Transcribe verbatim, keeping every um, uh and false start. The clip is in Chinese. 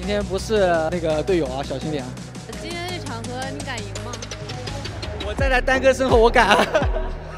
今天不是那个队友啊，小心点啊！ 今天这场合你敢赢吗？ 我站在丹哥身后，我敢。